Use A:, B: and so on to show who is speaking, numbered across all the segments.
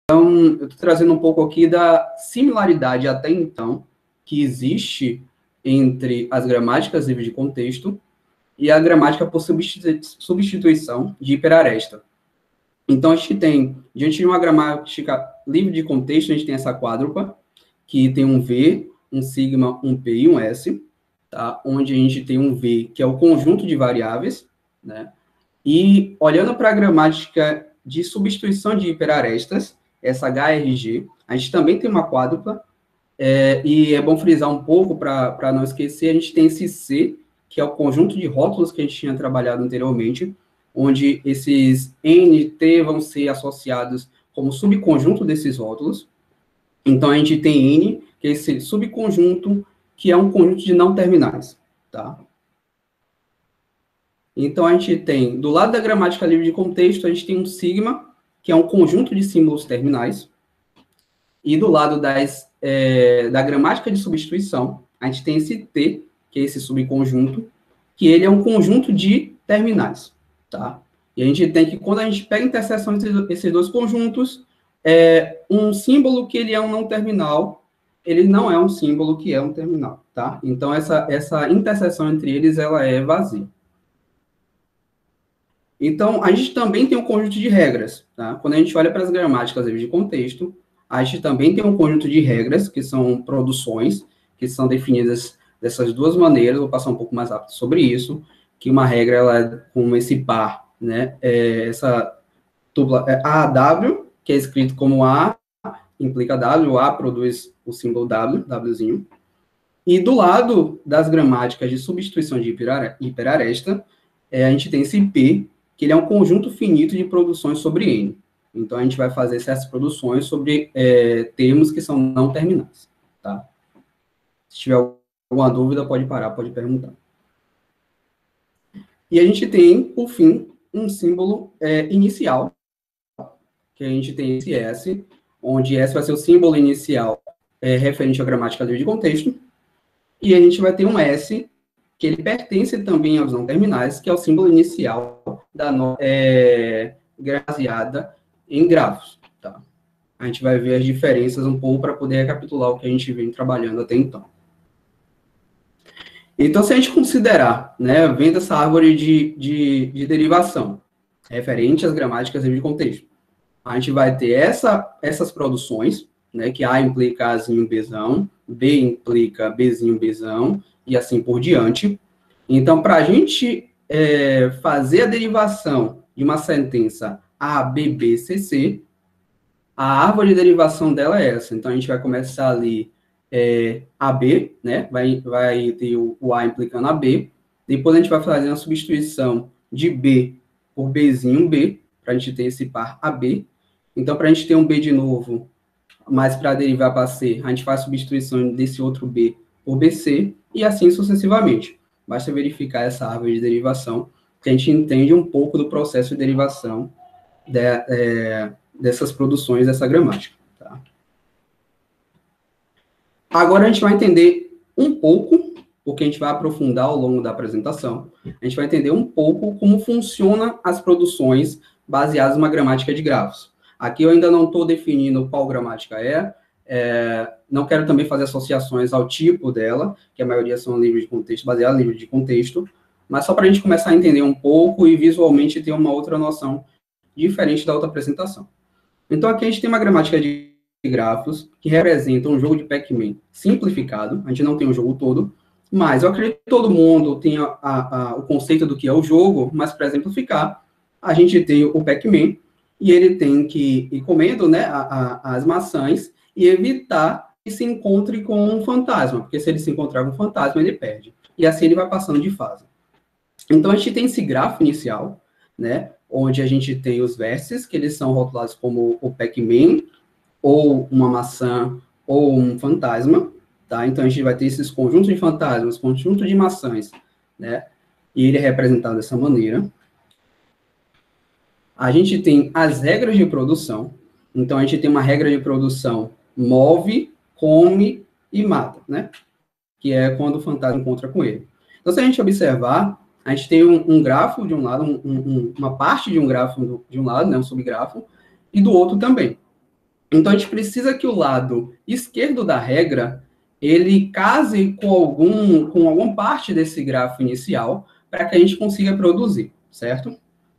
A: eu estou trazendo um pouco aqui da similaridade até então que existe entre as gramáticas livres de contexto e a gramática por substituição de hiperaresta. Então, a gente tem, diante de uma gramática livre de contexto, a gente tem essa quádrupla, que tem um V, um sigma, um P e um S, tá? Onde a gente tem um V, que é o conjunto de variáveis, né? E, olhando para a gramática de substituição de hiperarestas, essa HRG, a gente também tem uma quádrupla, e é bom frisar um pouco, para não esquecer, a gente tem esse C, que é o conjunto de rótulos que a gente tinha trabalhado anteriormente, onde esses N, T vão ser associados como subconjunto desses rótulos. Então, a gente tem N, que é esse subconjunto, que é um conjunto de não terminais, tá? Então, a gente tem, do lado da gramática livre de contexto, a gente tem um sigma, que é um conjunto de símbolos terminais, e do lado da gramática de substituição, a gente tem esse T, que é esse subconjunto, que ele é um conjunto de terminais, tá? E a gente tem que, quando a gente pega a interseção entre esses dois conjuntos, um símbolo que ele é um não terminal, ele não é um símbolo que é um terminal, tá? Então, essa interseção entre eles, ela é vazia. Então, a gente também tem um conjunto de regras, tá? Quando a gente olha para as gramáticas de contexto, a gente também tem um conjunto de regras, que são produções, que são definidas dessas duas maneiras. Vou passar um pouco mais rápido sobre isso, que uma regra, ela é com esse par, né? Essa dupla AW, que é escrito como A, implica W, A produz o símbolo W, Wzinho. E do lado das gramáticas de substituição de hiperaresta, a gente tem esse P, que ele é um conjunto finito de produções sobre N. Então, a gente vai fazer essas produções sobre termos que são não terminais, tá? Se tiver alguma dúvida, pode parar, pode perguntar. E a gente tem, por fim, um símbolo inicial, que a gente tem esse S, onde S vai ser o símbolo inicial referente à gramática livre de contexto, e a gente vai ter um S, que ele pertence também aos não terminais, que é o símbolo inicial da baseada em grafos, tá? A gente vai ver as diferenças um pouco para poder recapitular o que a gente vem trabalhando até então. Então, se a gente considerar, né, vendo essa árvore de derivação referente às gramáticas livre de contexto, a gente vai ter essas produções, né, que A implica Azinho, Bzão, B implica Bzinho, Bzão, e assim por diante. Então, para a gente fazer a derivação de uma sentença A, B, B, C, C, a árvore de derivação dela é essa. Então, a gente vai começar ali AB, né? Vai ter o A implicando a B. Depois, a gente vai fazer uma substituição de B por Bzinho, B, para a gente ter esse par AB. Então, para a gente ter um B de novo, mas para derivar para C, a gente faz a substituição desse outro B por BC, e assim sucessivamente. Basta verificar essa árvore de derivação, que a gente entende um pouco do processo de derivação dessas produções, dessa gramática. Tá? Agora a gente vai entender um pouco, porque a gente vai aprofundar ao longo da apresentação, a gente vai entender um pouco como funcionam as produções baseadas numa gramática de grafos. Aqui eu ainda não estou definindo qual gramática não quero também fazer associações ao tipo dela, que a maioria são livros de contexto, baseados em livros de contexto, mas só para a gente começar a entender um pouco e visualmente ter uma outra noção diferente da outra apresentação. Então, aqui a gente tem uma gramática de grafos que representa um jogo de Pac-Man simplificado, a gente não tem o jogo todo, mas eu acredito que todo mundo tem o conceito do que é o jogo, mas para exemplificar, a gente tem o Pac-Man, e ele tem que ir comendo, né, as maçãs e evitar que se encontre com um fantasma, porque se ele se encontrar com um fantasma, ele perde. E assim ele vai passando de fase. Então, a gente tem esse grafo inicial, né, onde a gente tem os vértices, que eles são rotulados como o Pac-Man, ou uma maçã, ou um fantasma, tá? Então, a gente vai ter esses conjuntos de fantasmas, conjunto de maçãs, né, e ele é representado dessa maneira. A gente tem as regras de produção. Então, a gente tem uma regra de produção move, come e mata, né? Que é quando o fantasma encontra com ele. Então, se a gente observar, a gente tem um grafo de um lado, uma parte de um grafo de um lado, né, um subgrafo, e do outro também. Então, a gente precisa que o lado esquerdo da regra, ele case com alguma parte desse grafo inicial, para que a gente consiga produzir, certo?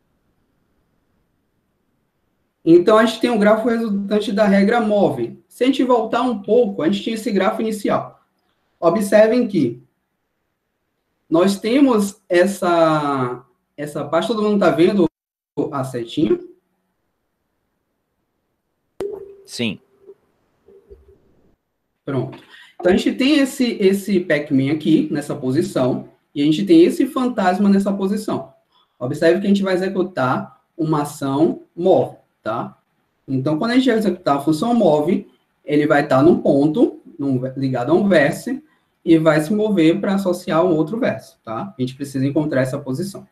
A: Então, a gente tem um grafo resultante da regra move. Se a gente voltar um pouco, a gente tinha esse grafo inicial. Observem que nós temos essa parte, todo mundo está vendo a setinha?
B: Sim.
A: Pronto. Então, a gente tem esse Pac-Man aqui, nessa posição, e a gente tem esse fantasma nessa posição. Observe que a gente vai executar uma ação move, tá? Então, quando a gente executar a função move, ele vai estar num ponto, ligado a um vértice, e vai se mover para associar um outro vértice, tá? A gente precisa encontrar essa posição.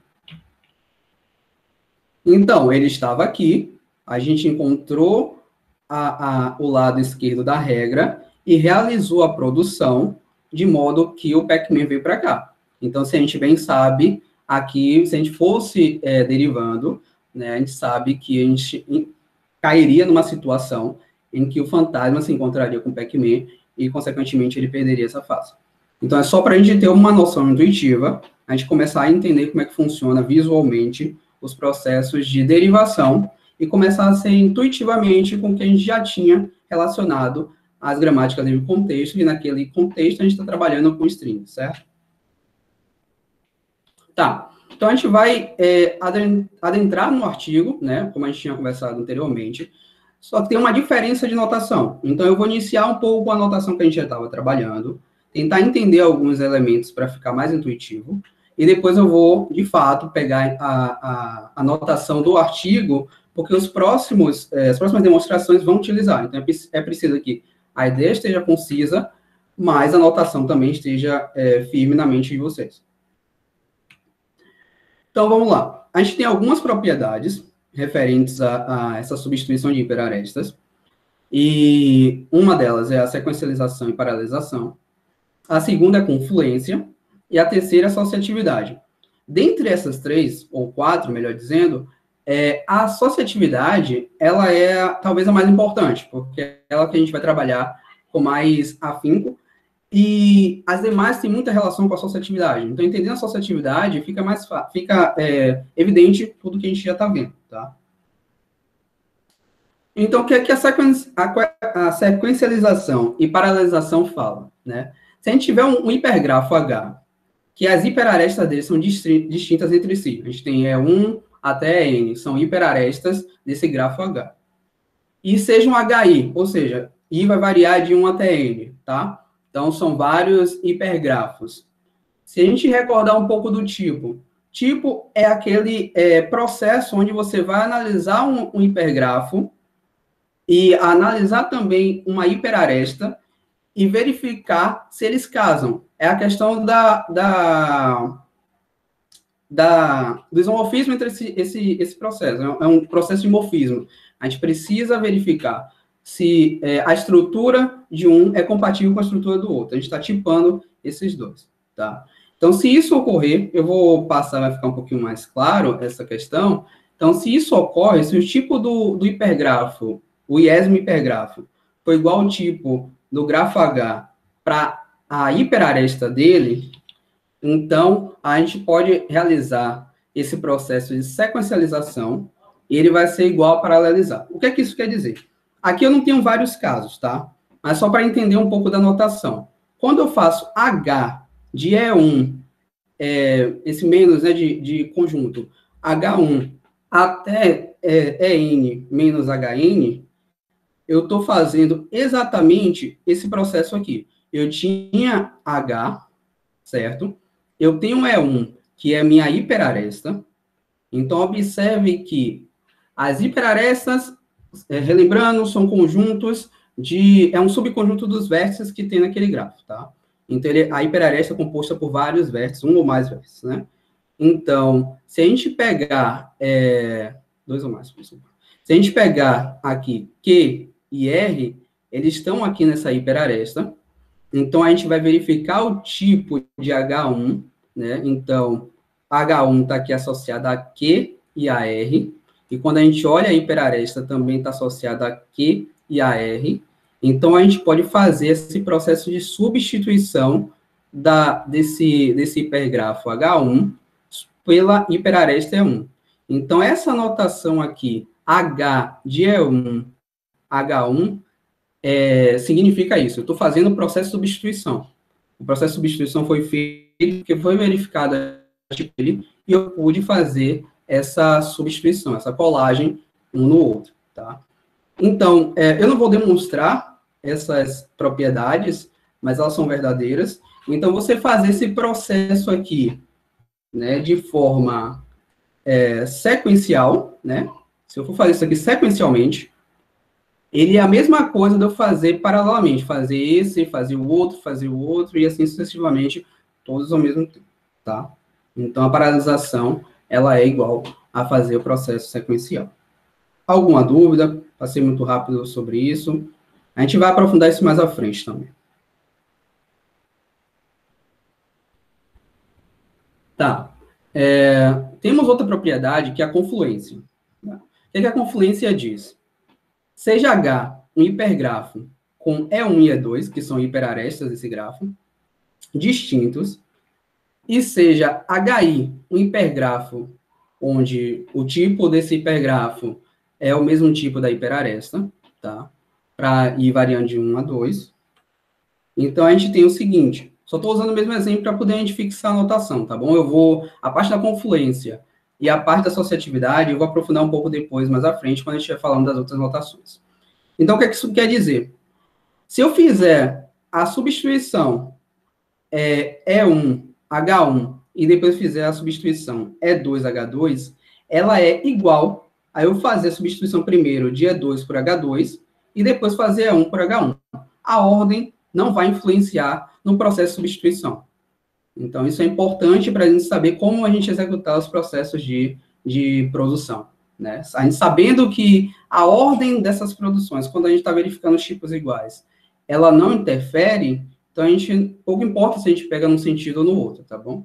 A: Então, ele estava aqui, a gente encontrou o lado esquerdo da regra e realizou a produção de modo que o Pac-Man veio para cá. Então, se a gente bem sabe, aqui, se a gente fosse derivando, né, a gente sabe que a gente cairia numa situação em que o fantasma se encontraria com o Pac-Man e, consequentemente, ele perderia essa fase. Então, é só para a gente ter uma noção intuitiva, a gente começar a entender como é que funciona visualmente os processos de derivação e começar a ser intuitivamente com o que a gente já tinha relacionado às gramáticas de contexto, e naquele contexto a gente está trabalhando com string, certo? Tá, então a gente vai adentrar no artigo, né, como a gente tinha conversado anteriormente, só que tem uma diferença de notação. Então eu vou iniciar um pouco com a notação que a gente já estava trabalhando, tentar entender alguns elementos para ficar mais intuitivo, e depois eu vou, de fato, pegar a notação do artigo, porque as próximas demonstrações vão utilizar. Então é preciso que a ideia esteja concisa, mas a notação também esteja firme na mente de vocês. Então, vamos lá. A gente tem algumas propriedades referentes a essa substituição de hiperarestas, e uma delas é a sequencialização e paralelização, a segunda é a confluência, e a terceira é a associatividade. Dentre essas três, ou quatro, melhor dizendo, a associatividade, ela é talvez a mais importante, porque é ela que a gente vai trabalhar com mais afinco, e as demais têm muita relação com a associatividade. Então, entendendo a associatividade, fica evidente tudo que a gente já está vendo, tá? Então, o que é que a sequencialização e paralelização fala, né? Se a gente tiver um hipergrafo H, que as hiperarestas dele são distintas entre si, a gente tem E1 até N, são hiperarestas desse grafo H. E seja um HI, ou seja, I vai variar de 1 até N, tá? Então, são vários hipergrafos. Se a gente recordar um pouco do tipo é aquele processo onde você vai analisar um hipergrafo e analisar também uma hiperaresta e verificar se eles casam. É a questão do isomorfismo entre esse processo. É um processo de morfismo. A gente precisa verificar se a estrutura de um é compatível com a estrutura do outro. A gente está tipando esses dois, tá? Então, se isso ocorrer, eu vou passar, vai ficar um pouquinho mais claro essa questão. Então, se isso ocorre, se o tipo do hipergrafo, o iésimo hipergrafo, foi igual ao tipo do grafo H para a hiperaresta dele, então, a gente pode realizar esse processo de sequencialização e ele vai ser igual a paralelizar. O que é que isso quer dizer? Aqui eu não tenho vários casos, tá? Mas só para entender um pouco da notação. Quando eu faço H de E1, esse menos, né, de conjunto, H1 até EN menos HN, eu estou fazendo exatamente esse processo aqui. Eu tinha H, certo? Eu tenho um E1, que é a minha hiperaresta. Então, observe que as hiperarestas, relembrando, são conjuntos é um subconjunto dos vértices que tem naquele grafo, tá? Então, a hiperaresta é composta por vários vértices, um ou mais vértices, né? Então, se a gente pegar... dois ou mais, pessoal. Se a gente pegar aqui Q e R, eles estão aqui nessa hiperaresta. Então, a gente vai verificar o tipo de H1, né? Então, H1 está aqui associado a Q e a R. E quando a gente olha a hiperaresta, também está associada a Q e AR. Então, a gente pode fazer esse processo de substituição desse hipergrafo H1 pela hiperaresta E1. Então, essa notação aqui, H de E1, H1, significa isso. Eu estou fazendo o processo de substituição. O processo de substituição foi feito porque foi verificado e eu pude fazer essa substituição, essa colagem um no outro, tá? Então, eu não vou demonstrar essas propriedades, mas elas são verdadeiras. Então, você fazer esse processo aqui, né, de forma sequencial, né? Se eu for fazer isso aqui sequencialmente, ele é a mesma coisa de eu fazer paralelamente, fazer esse, fazer o outro, e assim sucessivamente, todos ao mesmo tempo, tá? Então, a paralisação, ela é igual a fazer o processo sequencial. Alguma dúvida? Passei muito rápido sobre isso. A gente vai aprofundar isso mais à frente também. Tá. Temos outra propriedade, que é a confluência. O que a confluência diz? Seja H um hipergrafo com E1 e E2, que são hiperarestas desse grafo, distintos, e seja HI um hipergrafo onde o tipo desse hipergrafo é o mesmo tipo da hiperaresta, tá? Para ir variando de 1 a 2. Então, a gente tem o seguinte, só estou usando o mesmo exemplo para poder a gente fixar a notação, tá bom? A parte da confluência e a parte da associatividade, eu vou aprofundar um pouco depois, mais à frente, quando a gente estiver falando das outras notações. Então, o que isso quer dizer? Se eu fizer a substituição E1, H1, e depois fizer a substituição E2, H2, ela é igual a eu fazer a substituição primeiro de E2 por H2, e depois fazer E1 por H1. A ordem não vai influenciar no processo de substituição. Então, isso é importante para a gente saber como a gente executar os processos de produção, né? A gente sabendo que a ordem dessas produções, quando a gente está verificando os tipos iguais, ela não interfere, então a gente, pouco importa se a gente pega num sentido ou no outro, tá bom?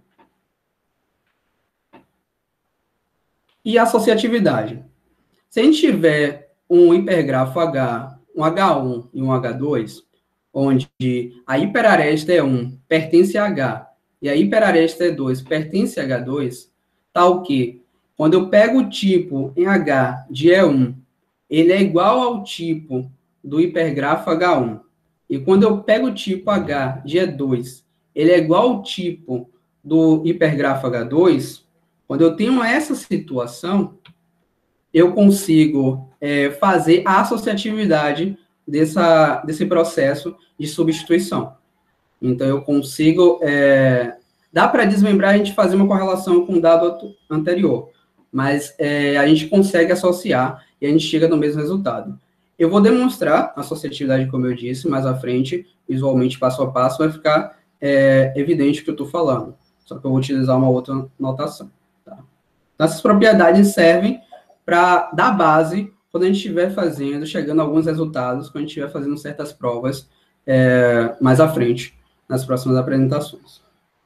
A: E a associatividade. Se a gente tiver um hipergrafo H, um H1 e um H2, onde a hiperaresta E1 pertence a H e a hiperaresta E2 pertence a H2, tá o quê? Quando eu pego o tipo em H de E1, ele é igual ao tipo do hipergrafo H1. E quando eu pego o tipo H de E2, ele é igual ao tipo do hipergrafo H2, quando eu tenho essa situação, eu consigo fazer a associatividade desse processo de substituição. Então, eu consigo... dá para desmembrar a gente fazer uma correlação com o dado anterior, mas a gente consegue associar e a gente chega no mesmo resultado. Eu vou demonstrar a associatividade, como eu disse, mais à frente, visualmente, passo a passo, vai ficar evidente o que eu estou falando. Só que eu vou utilizar uma outra notação. Tá? Então, essas propriedades servem para dar base quando a gente estiver chegando a alguns resultados, quando a gente estiver fazendo certas provas mais à frente, nas próximas apresentações.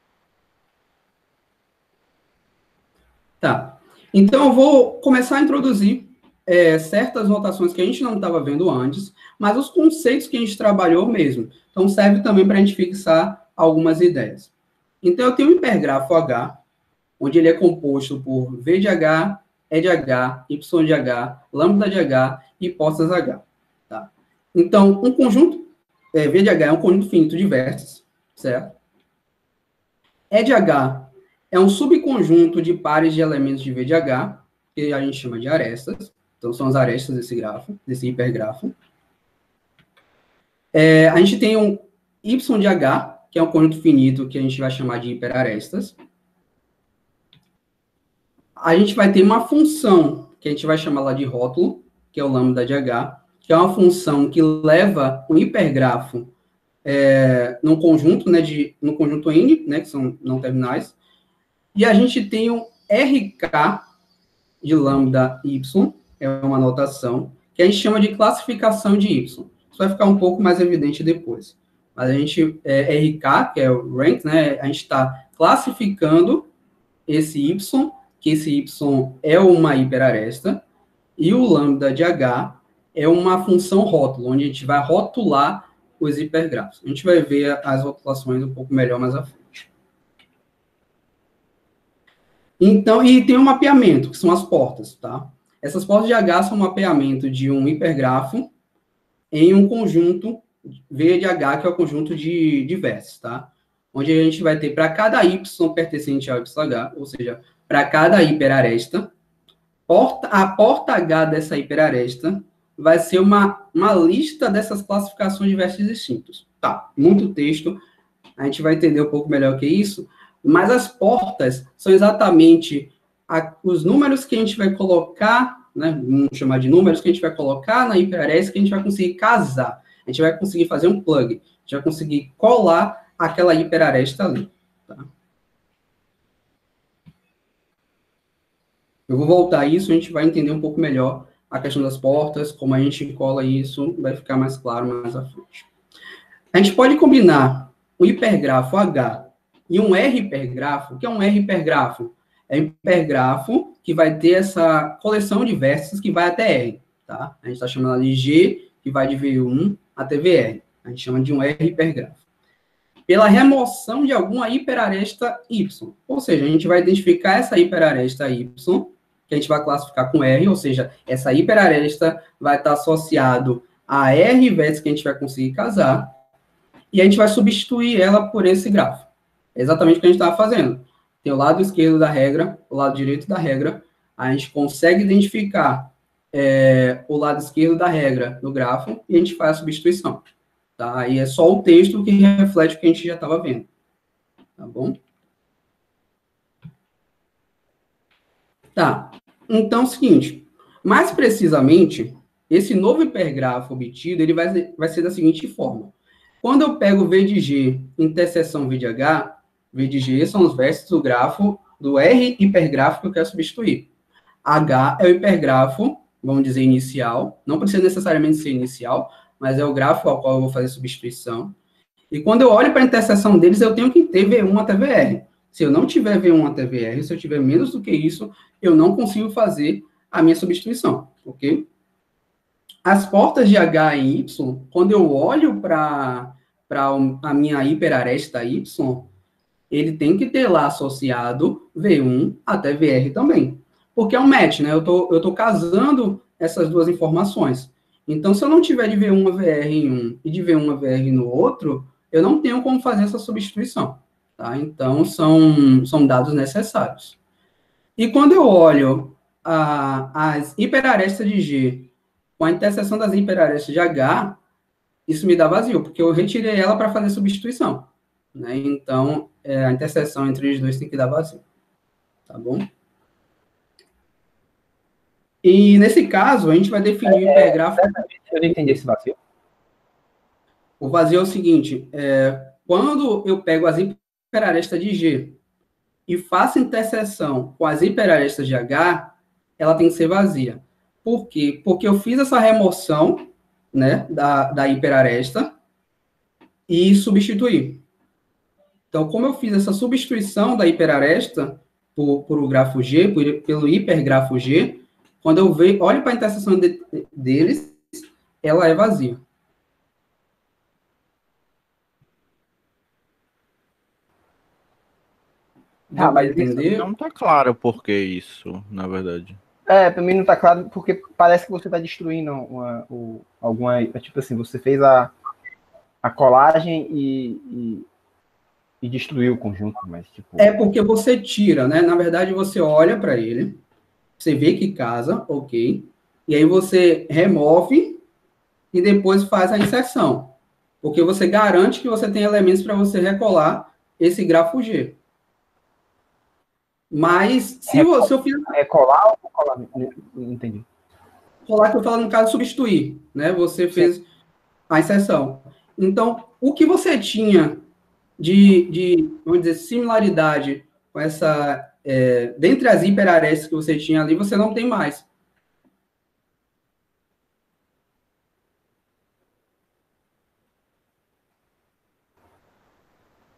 A: Tá. Então, eu vou começar a introduzir certas notações que a gente não estava vendo antes, mas os conceitos que a gente trabalhou mesmo. Então, serve também para a gente fixar algumas ideias. Então, eu tenho um hipergrafo H, onde ele é composto por V de H, E de H, Y de H, lambda de H e hipóteses H. Tá? Então, um conjunto, V de H é um conjunto finito de vértices, certo? E de H é um subconjunto de pares de elementos de V de H, que a gente chama de arestas. Então, são as arestas desse grafo, desse hipergrafo. A gente tem um Y de H, que é um conjunto finito que a gente vai chamar de hiperarestas. A gente vai ter uma função, que a gente vai chamar lá de rótulo, que é o lambda de H, que é uma função que leva um hipergrafo num conjunto, né, no conjunto N, né, que são não terminais, e a gente tem um RK de lambda Y, é uma notação, que a gente chama de classificação de Y. Isso vai ficar um pouco mais evidente depois. Mas a gente, RK, que é o rank, né, a gente está classificando esse Y, que esse Y é uma hiperaresta, e o lambda de H é uma função rótulo, onde a gente vai rotular os hipergrafos. A gente vai ver as rotulações um pouco melhor mais à frente. Então, e tem um mapeamento, que são as portas, tá? Essas portas de H são um mapeamento de um hipergrafo em um conjunto V de H, que é o conjunto de vértices, tá? Onde a gente vai ter para cada Y pertencente ao YH, ou seja, para cada hiperaresta, a porta H dessa hiperaresta vai ser uma lista dessas classificações de vértices distintos. Tá, muito texto, a gente vai entender um pouco melhor o que é isso, mas as portas são exatamente os números que a gente vai colocar, né, vamos chamar de números que a gente vai colocar na hiperaresta que a gente vai conseguir casar. A gente vai conseguir fazer um plug, a gente vai conseguir colar aquela hiperaresta ali. Tá? Eu vou voltar a isso, a gente vai entender um pouco melhor a questão das portas, como a gente cola isso, vai ficar mais claro mais à frente. A gente pode combinar um hipergrafo H e um R hipergrafo. O que é um R hipergrafo? É um hipergrafo que vai ter essa coleção de vértices que vai até R. Tá? A gente está chamando ali G, que vai de V1 até VR. A gente chama de um R hipergrafo. Pela remoção de alguma hiperaresta Y. Ou seja, a gente vai identificar essa hiperaresta Y, que a gente vai classificar com R, ou seja, essa hiperaresta vai estar associado a R vértices que a gente vai conseguir casar, e a gente vai substituir ela por esse grafo. É exatamente o que a gente estava fazendo. Tem o lado esquerdo da regra, o lado direito da regra, a gente consegue identificar o lado esquerdo da regra no grafo e a gente faz a substituição. Tá? Aí é só o texto que reflete o que a gente já estava vendo. Tá bom? Tá. Então, é o seguinte. Mais precisamente, esse novo hipergrafo obtido, ele vai ser da seguinte forma. Quando eu pego V de G, interseção V de H, V de G são os vértices do grafo do R hipergrafo que eu quero substituir. H é o hipergrafo, vamos dizer, inicial. Não precisa necessariamente ser inicial, mas é o grafo ao qual eu vou fazer substituição. E quando eu olho para a interseção deles, eu tenho que ter V1 até VR. Se eu não tiver V1 até VR, se eu tiver menos do que isso, eu não consigo fazer a minha substituição, ok? As portas de H e Y, quando eu olho para a minha hiperaresta Y, ele tem que ter lá associado V1 até VR também. Porque é um match, né? Eu tô casando essas duas informações. Então, se eu não tiver de V1 a VR em um e de V1 a VR no outro, eu não tenho como fazer essa substituição. Tá? Então, são dados necessários. E quando eu olho as hiperarestas de G com a interseção das hiperarestas de H, isso me dá vazio, porque eu retirei ela para fazer substituição. Né? Então, a interseção entre os dois tem que dar vazio. Tá bom? E, nesse caso, a gente vai definir o hipergrafo...
B: Eu não entendi esse vazio.
A: O vazio é o seguinte, quando eu pego as hiperarestas de G e faço interseção com as hiperarestas de H, ela tem que ser vazia. Por quê? Porque eu fiz essa remoção, né, da hiperaresta e substituí. Então, como eu fiz essa substituição da hiperaresta por o grafo G, pelo hipergrafo G, quando eu olho para a interseção deles, ela é vazia.
B: Mas
A: entender?
C: Não está claro por que isso, na verdade.
B: Para mim não está claro, porque parece que você está destruindo alguma... Tipo assim, você fez a colagem e destruiu o conjunto, mas tipo...
A: É porque você tira, né? Na verdade, você olha para ele, você vê que casa, ok, e aí você remove e depois faz a inserção. Porque você garante que você tem elementos para você recolar esse grafo G. Mas, se eu fiz...
B: Recolar ou colar? Não entendi.
A: Colar que eu falo, no caso, substituir, né? Você fez a inserção. Então, o que você tinha vamos dizer, similaridade com essa... dentre as hiperarestas que você tinha ali, você não tem mais.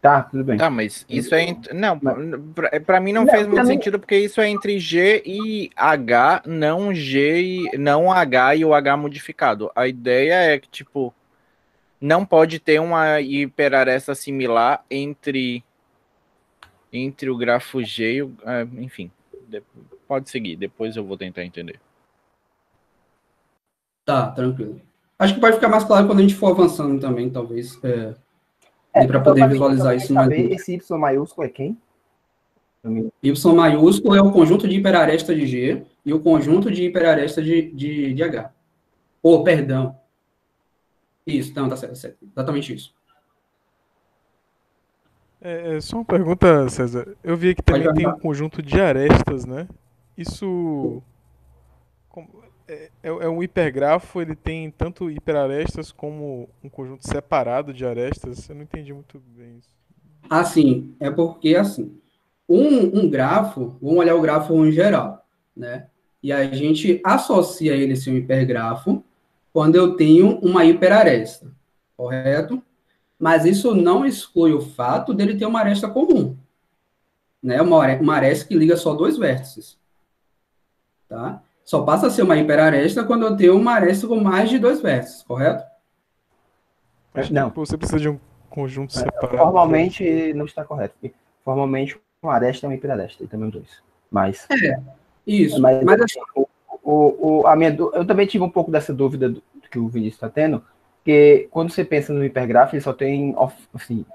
B: Tá, tudo bem.
C: Tá, mas isso é... Não,
B: Mas-
C: pra mim não
B: Não,
C: fez
B: pra
C: muito
B: mim-
C: sentido, porque isso é entre G e H, não G, não H e o H modificado. A ideia é que, tipo, não pode ter uma hiperaresta similar entre o grafo G e o... enfim, pode seguir, depois eu vou tentar entender.
A: Tá, tranquilo. Acho que pode ficar mais claro quando a gente for avançando também, talvez, dê para
B: então,
A: poder
B: pra mim, eu só
A: visualizar
B: queria
A: isso mais.
B: saber, esse Y maiúsculo é quem?
A: Y maiúsculo é o conjunto de hiperaresta de G e o conjunto de hiperaresta de H. Oh, perdão. Isso, não, tá certo, certo. Exatamente isso.
D: Só uma pergunta, César. Eu vi que
A: Pode
D: também tem um
A: perguntar.
D: conjunto de arestas, né? Isso é um hipergrafo, ele tem tanto hiperarestas como um conjunto separado de arestas. Eu não entendi muito bem isso.
A: Assim, é porque, assim, um grafo, vamos olhar o grafo em geral, né? E a gente associa ele a um hipergrafo quando eu tenho uma hiperaresta, correto? Mas isso não exclui o fato dele ter uma aresta comum, né? Uma aresta que liga só dois vértices, tá? Só passa a ser uma hiperaresta quando eu tenho uma aresta com mais de dois vértices, correto?
D: Acho que
B: Não,
D: você precisa de um conjunto separado.
B: formalmente não está correto. Formalmente, um aresta é uma hiperaresta, e também os dois. Mas,
A: Isso.
B: mas
A: Mas assim,
B: eu também tive um pouco dessa dúvida do que o Vinícius está tendo, porque quando você pensa no hipergrafo, ele só tem, assim,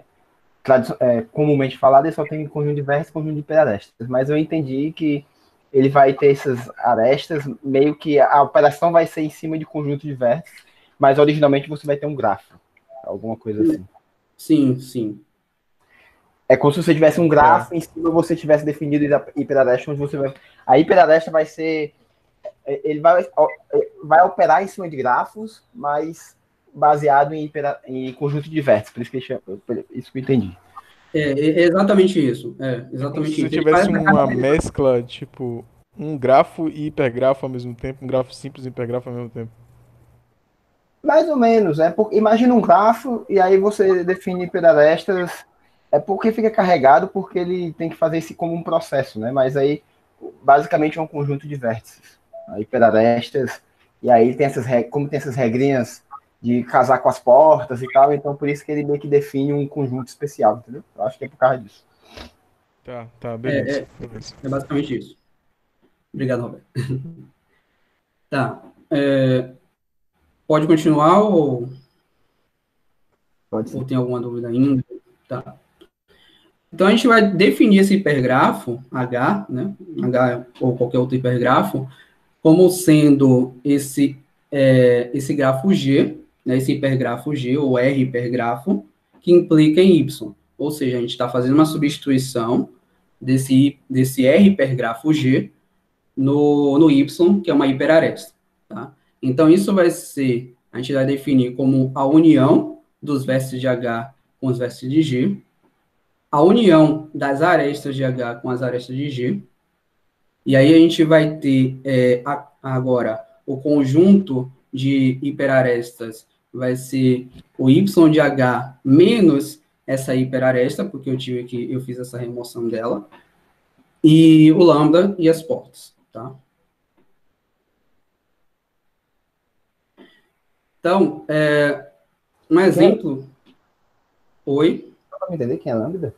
B: comumente falado, ele só tem conjunto de vértices e conjunto de hiperarestas. Mas eu entendi que ele vai ter essas arestas, meio que a operação vai ser em cima de conjunto de vértices, mas originalmente você vai ter um grafo, alguma coisa assim.
A: sim, sim.
B: É como se você tivesse um grafo em cima você tivesse definido a hiperaresta, onde você vai... A hiperaresta vai ser... Ele vai operar em cima de grafos, mas baseado em conjunto de vértices. Por isso que, isso que eu entendi.
A: É exatamente isso. É
D: Como se
A: exatamente
D: você
A: isso. Ele
D: tivesse
A: faz
D: uma mescla, tipo, um grafo e hipergrafo ao mesmo tempo, um grafo simples e hipergrafo ao mesmo tempo.
B: Mais ou menos, imagina um grafo e aí você define hiperarestas, é porque fica carregado, porque ele tem que fazer isso como um processo, né? Mas aí, basicamente, é um conjunto de vértices, hiperarestas, e aí tem como tem essas regrinhas de casar com as portas e tal, então por isso que ele meio que define um conjunto especial, entendeu? Eu acho que é por causa disso.
D: Tá, beleza.
A: É basicamente isso. Obrigado, Roberto. Tá. Pode continuar ou
B: Pode ser.
A: tem alguma dúvida ainda? Tá. Então, a gente vai definir esse hipergrafo, H, né? H ou qualquer outro hipergrafo, como sendo esse grafo G, né? Esse hipergrafo G, ou R hipergrafo, que implica em Y. Ou seja, a gente está fazendo uma substituição desse R hipergrafo G no Y, que é uma hiperaresta. Tá? Então, isso vai ser, a gente vai definir como a união dos vértices de H com os vértices de G, a união das arestas de H com as arestas de G, e aí a gente vai ter agora o conjunto de hiperarestas vai ser o Y de H menos essa hiperaresta, porque eu fiz essa remoção dela, e o lambda e as portas, tá? Então, um exemplo... Oi?
B: Só para entender quem é lambda?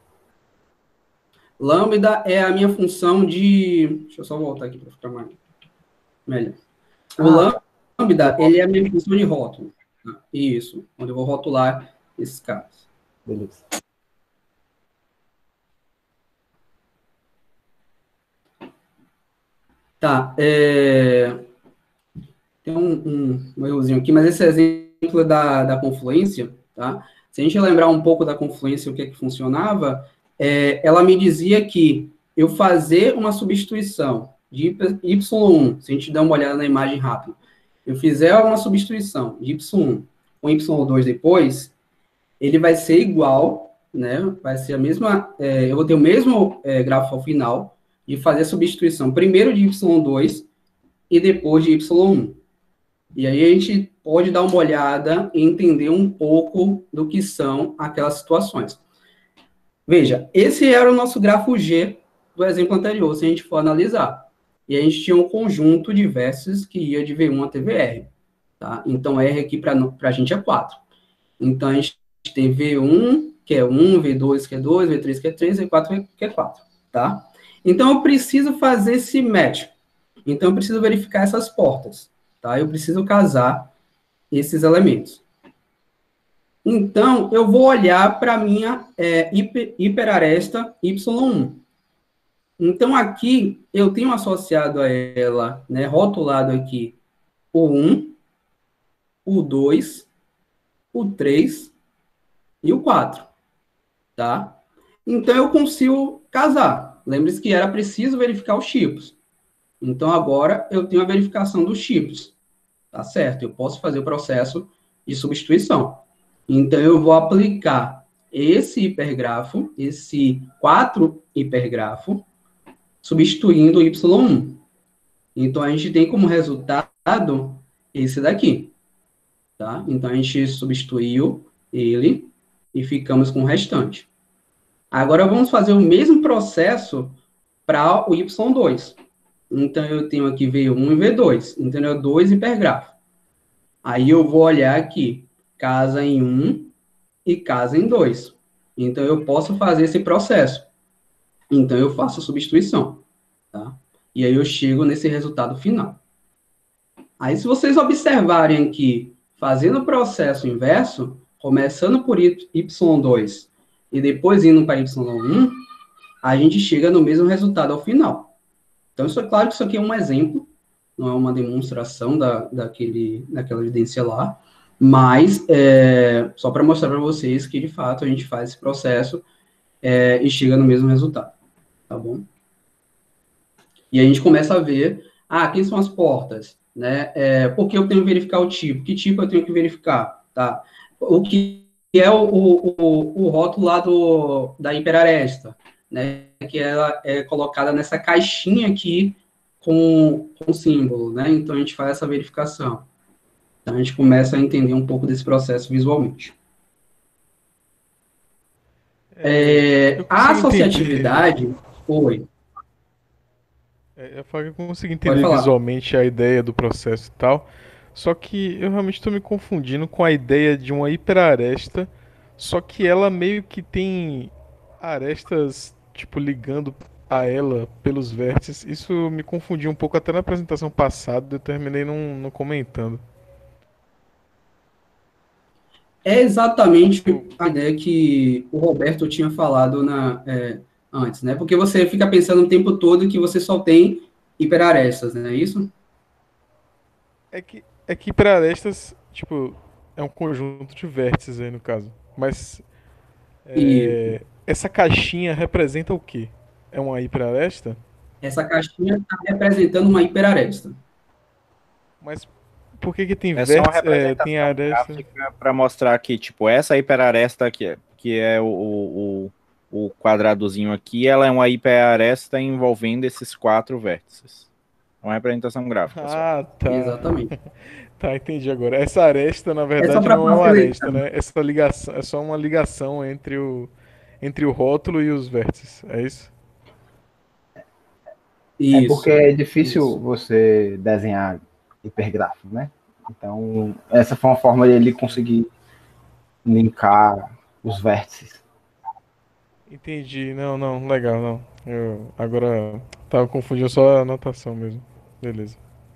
A: Lambda é a minha função de... Deixa eu só voltar aqui para ficar melhor. O lambda, ele é a minha função de rótulo. Isso, onde eu vou rotular esses caras.
B: Beleza.
A: Tá, tem um errozinho aqui, mas esse exemplo da confluência, tá? Se a gente lembrar um pouco da confluência, o que é que funcionava, ela me dizia que eu fazer uma substituição de Y1, se a gente der uma olhada na imagem rápido, eu fizer uma substituição de Y1 com Y2 depois, ele vai ser igual, né? Vai ser a mesma, eu vou ter o mesmo grafo ao final, de fazer a substituição primeiro de Y2 e depois de Y1. E aí a gente pode dar uma olhada e entender um pouco do que são aquelas situações. Veja, esse era o nosso grafo G do exemplo anterior, se a gente for analisar. E a gente tinha um conjunto de vértices que ia de V1 até VR. Tá? Então, R aqui para a gente é 4. Então, a gente tem V1, que é 1, V2, que é 2, V3, que é 3, V4, que é 4. Tá? Então, eu preciso fazer esse match. Então, eu preciso verificar essas portas. Tá? Eu preciso casar esses elementos. Então, eu vou olhar para a minha hiperaresta Y1. Então, aqui, eu tenho associado a ela, né, rotulado aqui, o 1, o 2, o 3 e o 4, tá? Então, eu consigo casar. Lembre-se que era preciso verificar os tipos. Então, agora, eu tenho a verificação dos tipos, tá certo? Eu posso fazer o processo de substituição. Então, eu vou aplicar esse hipergrafo, esse 4 hipergrafo, substituindo o Y1. Então, a gente tem como resultado esse daqui, tá? Então, a gente substituiu ele e ficamos com o restante. Agora, vamos fazer o mesmo processo para o Y2. Então, eu tenho aqui V1 e V2, entendeu? 2 hipergrafo. Aí, eu vou olhar aqui, casa em 1 e casa em 2. Então, eu posso fazer esse processo. Então, eu faço a substituição, tá? E aí, eu chego nesse resultado final. Aí, se vocês observarem aqui, fazendo o processo inverso, começando por Y2 e depois indo para Y1, a gente chega no mesmo resultado ao final. Então, isso é claro que isso aqui é um exemplo, não é uma demonstração daquela evidência lá, mas só para mostrar para vocês que, de fato, a gente faz esse processo e chega no mesmo resultado, tá bom? E a gente começa a ver, quem são as portas, né? Porque eu tenho que verificar o tipo, que tipo eu tenho que verificar, tá? O que é o rótulo lá da hiperaresta, né? Que ela é colocada nessa caixinha aqui com símbolo, né? Então, a gente faz essa verificação. Então, a gente começa a entender um pouco desse processo visualmente. A associatividade... Oi.
D: Eu falo que eu consigo
A: Pode
D: entender
A: falar.
D: visualmente a ideia do processo e tal, só que eu realmente estou me confundindo com a ideia de uma hiperaresta, só que ela meio que tem arestas, tipo, ligando a ela pelos vértices. Isso me confundiu um pouco até na apresentação passada, eu terminei não comentando.
A: É exatamente a ideia que o Roberto tinha falado antes, né? Porque você fica pensando o tempo todo que você só tem hiperarestas, não é isso?
D: É que hiperarestas, tipo, é um conjunto de vértices aí no caso. Mas
A: E
D: essa caixinha representa o quê? É uma hiperaresta?
A: essa caixinha está representando uma hiperaresta.
D: Mas por que tem
C: É só uma
D: vértices,
C: representação
D: tem aresta?
C: gráfica para mostrar que, tipo, essa hiperaresta aqui, que é o quadradozinho aqui, ela é uma hiperaresta envolvendo esses 4 vértices. É uma representação gráfica só.
D: Ah, tá.
A: Exatamente.
D: Tá, entendi agora. Essa aresta, na
A: só
D: verdade,
A: para
D: não é uma
A: facilitar.
D: aresta, né? Essa ligação, é só uma ligação entre o rótulo e os vértices. É isso?
B: É porque é difícil
A: Isso.
B: você desenhar hipergrafo, né? Então, essa foi uma forma dele conseguir linkar os vértices.
D: Entendi. Não, legal, não. Eu agora tava confundindo só a anotação mesmo. Beleza.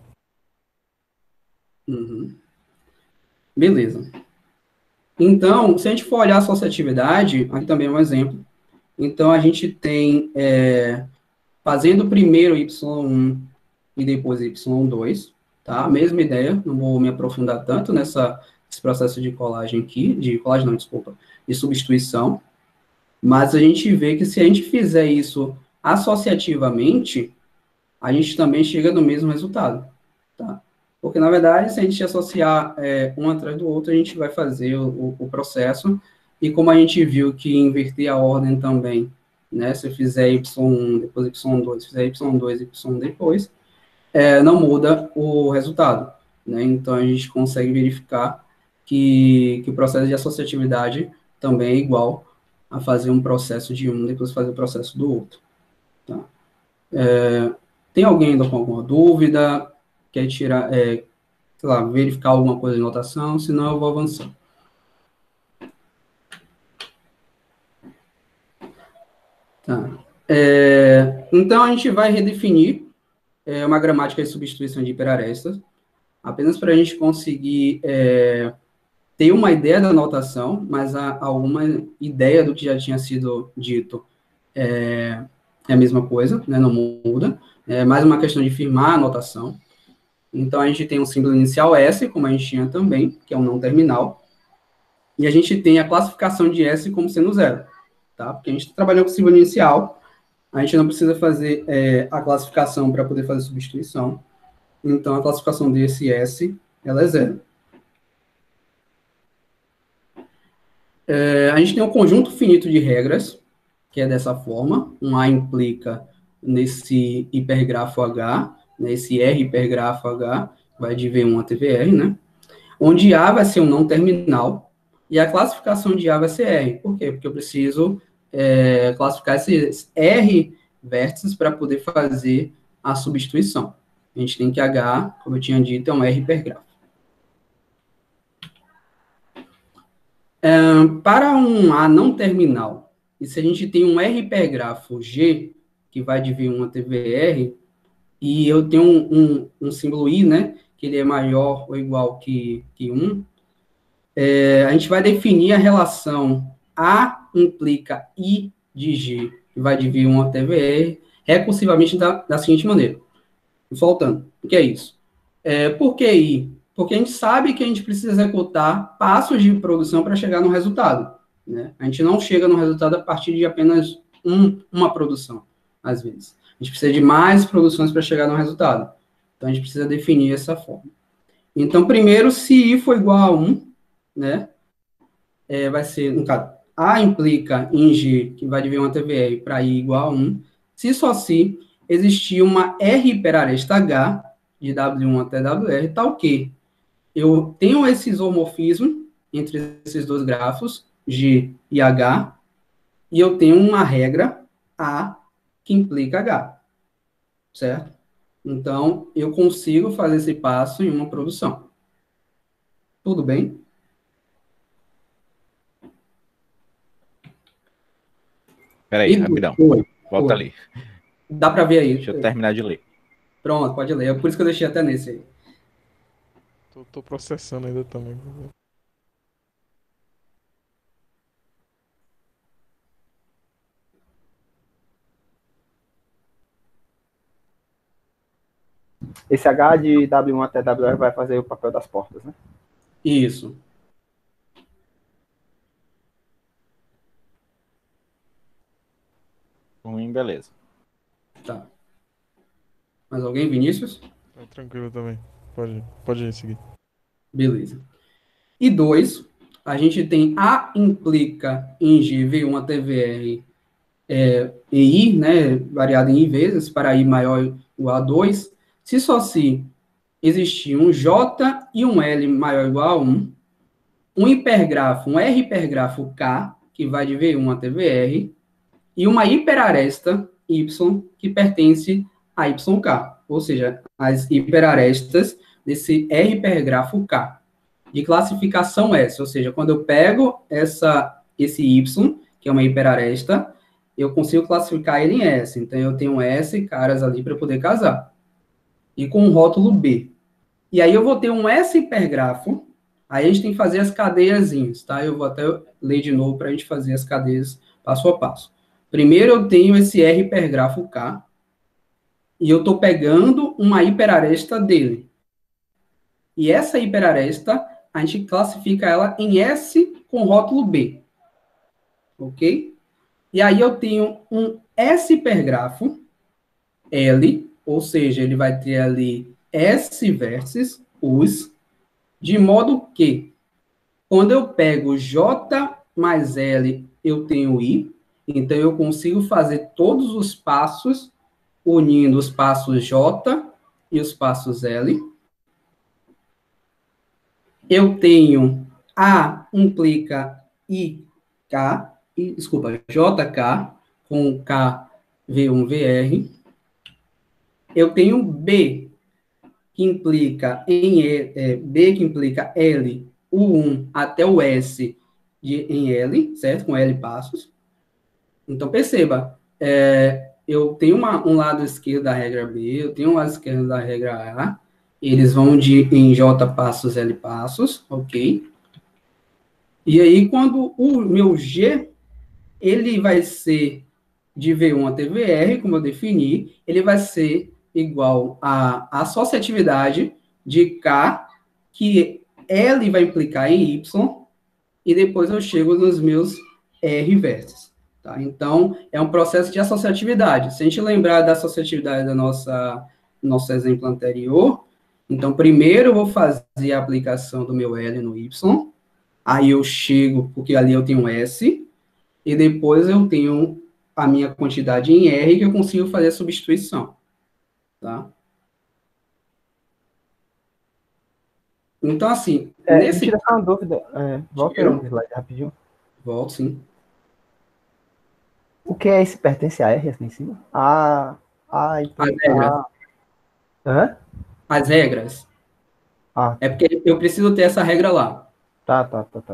A: Uhum. Beleza. Então, se a gente for olhar a associatividade, aqui também é um exemplo. Então, a gente tem, fazendo primeiro Y1 e depois Y2, tá? Mesma ideia, não vou me aprofundar tanto nesse processo de colagem aqui, de substituição, mas a gente vê que se a gente fizer isso associativamente, a gente também chega no mesmo resultado, tá? Porque, na verdade, se a gente associar um atrás do outro, a gente vai fazer o processo, e como a gente viu que inverter a ordem também, né? Se eu fizer Y1, depois Y2, fizer Y2 e Y1 depois, não muda o resultado, né? Então, a gente consegue verificar que o processo de associatividade também é igual a fazer um processo de um, depois fazer o processo do outro. Tá? Tem alguém ainda com alguma dúvida? Quer tirar, sei lá, verificar alguma coisa de notação? Senão eu vou avançar. Tá. Então, a gente vai redefinir uma gramática de substituição de hiperarestas, apenas para a gente conseguir ter uma ideia da notação, mas alguma ideia do que já tinha sido dito é a mesma coisa, né, não muda. É mais uma questão de firmar a notação. Então, a gente tem um símbolo inicial S, como a gente tinha também, que é um não terminal, e a gente tem a classificação de S como sendo zero, tá? Porque a gente está trabalhando com símbolo inicial, a gente não precisa fazer a classificação para poder fazer substituição. Então, a classificação desse S, ela é zero. A gente tem um conjunto finito de regras, que é dessa forma. Um A implica nesse hipergrafo H, nesse R hipergrafo H, vai de V1 até VR, né? Onde A vai ser um não terminal, e a classificação de A vai ser R. Por quê? Porque eu preciso classificar esses R vértices para poder fazer a substituição. A gente tem que H, como eu tinha dito, é um R hipergrafo. Para um A não terminal, e se a gente tem um R hipergrafo G, que vai de V1 até VR, e eu tenho um símbolo I, né, que ele é maior ou igual que 1, a gente vai definir a relação A implica I de G, que vai de V1 até VR, recursivamente da seguinte maneira. Voltando, o que é isso? Por que I? Porque a gente sabe que a gente precisa executar passos de produção para chegar no resultado, né? A gente não chega no resultado a partir de apenas uma produção, às vezes. A gente precisa de mais produções para chegar no resultado. Então, a gente precisa definir essa forma. Então, primeiro, se I for igual a 1, né? Vai ser, no caso, A implica em G, que vai de V1 até VR, para I igual a 1. Se só se existir uma R hiperaresta H, de W1 até WR, tal que eu tenho esse isomorfismo entre esses dois grafos, G e H, e eu tenho uma regra A que implica H, certo? Então, eu consigo fazer esse passo em uma produção. Tudo bem?
C: Peraí, rapidão. Volta ali.
A: Dá para ver aí.
C: Deixa eu terminar de ler.
A: Pronto, pode ler. É por isso que eu deixei até nesse aí.
D: Tô processando ainda também.
B: Esse H de W1 até WR vai fazer o papel das portas, né?
A: Isso.
C: Beleza.
A: Tá. Mais alguém, Vinícius?
D: Tá tranquilo também. Pode seguir.
A: Beleza. E 2, a gente tem A implica em G, V1 até VR, e I, né, variado em I vezes, para I maior ou igual a 2. Se só se existir um J e um L maior ou igual a 1, um hipergrafo, um R hipergrafo K, que vai de V1 até VR, e uma hiperaresta Y, que pertence a YK, ou seja, as hiperarestas desse R hipergrafo K, de classificação S, ou seja, quando eu pego esse Y, que é uma hiperaresta, eu consigo classificar ele em S. Então, eu tenho S caras ali para poder casar. E com um rótulo B. E aí, eu vou ter um S hipergrafo. Aí, a gente tem que fazer as cadeiazinhas, tá? Eu vou até ler de novo para a gente fazer as cadeias passo a passo. Primeiro, eu tenho esse R hipergrafo K. E eu estou pegando uma hiperaresta dele. E essa hiperaresta, a gente classifica ela em S com rótulo B. Ok? E aí eu tenho um S hipergrafo L, ou seja, ele vai ter ali S vértices, os, de modo que, quando eu pego J mais L, eu tenho I, então eu consigo fazer todos os passos, unindo os passos J e os passos L. Eu tenho A implica IK, desculpa, JK com KV1VR. Eu tenho B, que implica B que implica L, U1 até o S em L, certo? Com L passos. Então, perceba, eu tenho um lado esquerdo da regra B, eu tenho um lado esquerdo da regra A, eles vão em J passos, L passos, ok? E aí, quando o meu G, ele vai ser de V1 até VR, como eu defini, ele vai ser igual à associatividade de K, que L vai implicar em Y, e depois eu chego nos meus R vértices. Tá? Então, é um processo de associatividade. Se a gente lembrar da associatividade da nosso exemplo anterior, então, primeiro eu vou fazer a aplicação do meu L no Y, aí eu chego, porque ali eu tenho S, e depois eu tenho a minha quantidade em R, que eu consigo fazer a substituição. Tá? Então, assim,
B: Me tira só uma dúvida. Volta aí um slide rapidinho.
A: Volto, sim.
B: O que é esse pertence a R assim em cima? Então,
A: As regras.
B: Hã?
A: As regras.
B: Ah.
A: É porque eu preciso ter essa regra lá.
B: Tá.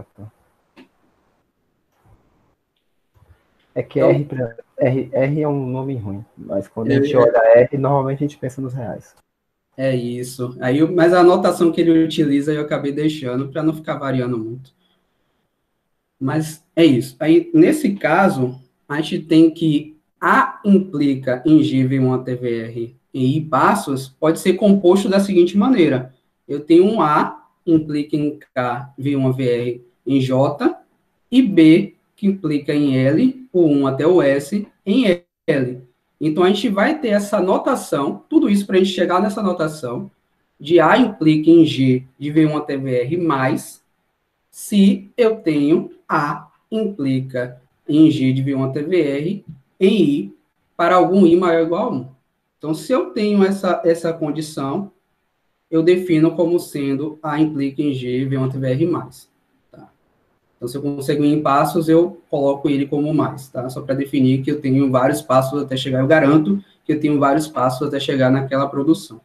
B: É que
A: Então,
B: R é um nome ruim, mas quando a gente olha R, normalmente a gente pensa nos reais.
A: É isso. Aí, mas a anotação que ele utiliza eu acabei deixando para não ficar variando muito. Mas é isso. Aí, nesse caso, a gente tem que A implica em G, V1 até VR em I passos, pode ser composto da seguinte maneira. Eu tenho um A, implica em K, V1 a VR em J, e B, que implica em L, o 1 até o S, em L. Então, a gente vai ter essa notação, tudo isso para a gente chegar nessa notação, de A implica em G, de V1 até VR, mais, se eu tenho A implica em G de V1 até VR em I para algum I maior ou igual a 1. Então, se eu tenho essa condição, eu defino como sendo A implica em G, V1 até VR mais. Tá? Então, se eu consigo ir em passos, eu coloco ele como mais, tá? Só para definir que eu tenho vários passos até chegar. Eu garanto que eu tenho vários passos até chegar naquela produção.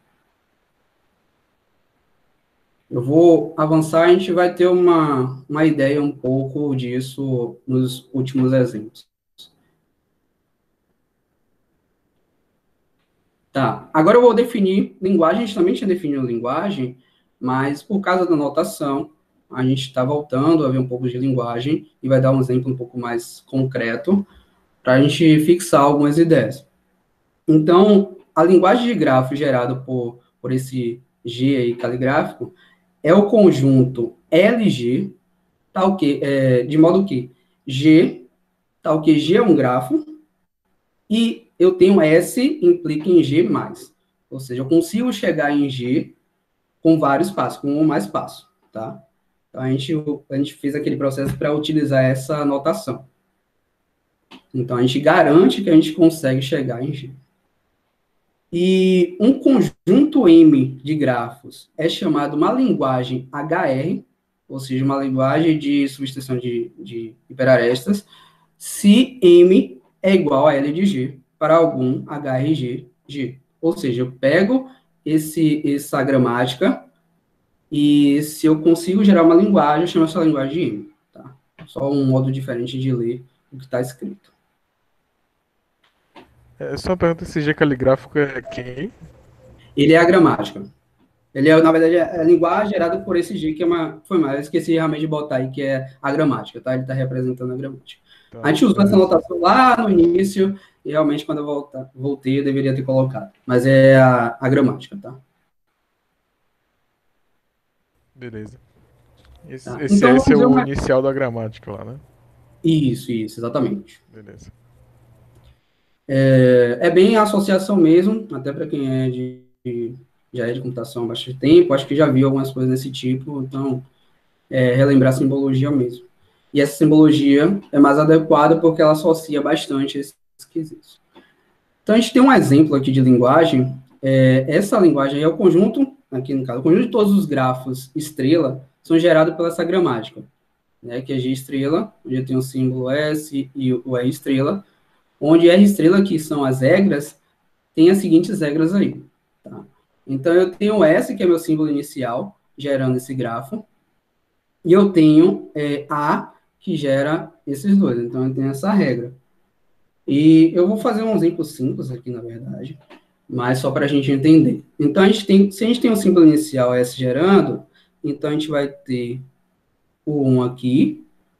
A: Eu vou avançar, a gente vai ter uma ideia um pouco disso nos últimos exemplos. Tá, agora eu vou definir linguagem, a gente também tinha definido linguagem, mas por causa da notação, a gente está voltando a ver um pouco de linguagem e vai dar um exemplo um pouco mais concreto para a gente fixar algumas ideias. Então, a linguagem de grafo gerada por esse G aí caligráfico é o conjunto LG, tal que, de modo que G, tal que G é um grafo, e eu tenho S implica em G mais. Ou seja, eu consigo chegar em G com vários passos, com um ou mais passos, tá? Então, a gente fez aquele processo para utilizar essa notação. Então, a gente garante que a gente consegue chegar em G. E um conjunto M de grafos é chamado uma linguagem HR, ou seja, uma linguagem de substituição de hiperarestas, se M é igual a L de G para algum HRG G. Ou seja, eu pego essa gramática e se eu consigo gerar uma linguagem, eu chamo essa linguagem de M. Tá? Só um modo diferente de ler o que está escrito.
D: Só uma pergunta, esse G caligráfico é quem?
A: Ele é a gramática. Ele é, na verdade, a linguagem gerada por esse G, que é foi mais, eu esqueci realmente de botar aí, que é a gramática, tá? Ele está representando a gramática. Tá, a gente usou essa notação lá no início, e realmente, quando eu voltei, eu deveria ter colocado. Mas é a gramática, tá?
D: Beleza. Esse
A: Então,
D: S é o inicial da gramática lá, né?
A: Isso, exatamente.
D: Beleza.
A: É bem a associação mesmo, até para quem já é de computação há bastante tempo, acho que já viu algumas coisas desse tipo, então, relembrar a simbologia mesmo. E essa simbologia é mais adequada porque ela associa bastante esses quesitos. Então, a gente tem um exemplo aqui de linguagem. Essa linguagem é o conjunto, aqui no caso, o conjunto de todos os grafos estrela são gerados pela essa gramática. né, que é G estrela, onde eu tenho o símbolo S e o R estrela, onde R estrela, que são as regras, tem as seguintes regras aí, tá? Então, eu tenho o S, que é meu símbolo inicial, gerando esse grafo, e eu tenho A, que gera esses dois. Então, eu tenho essa regra. E eu vou fazer um exemplo simples aqui, na verdade, mas só para a gente entender. Então, se a gente tem um símbolo inicial S gerando, então a gente vai ter o 1 aqui,